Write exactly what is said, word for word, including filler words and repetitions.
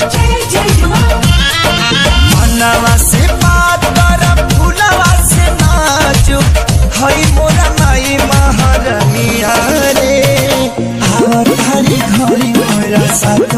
मनवा से बात कर फूलवा से नाचो हई मोरा माई महारनिया रे आवर हरी घरी मोरा साथ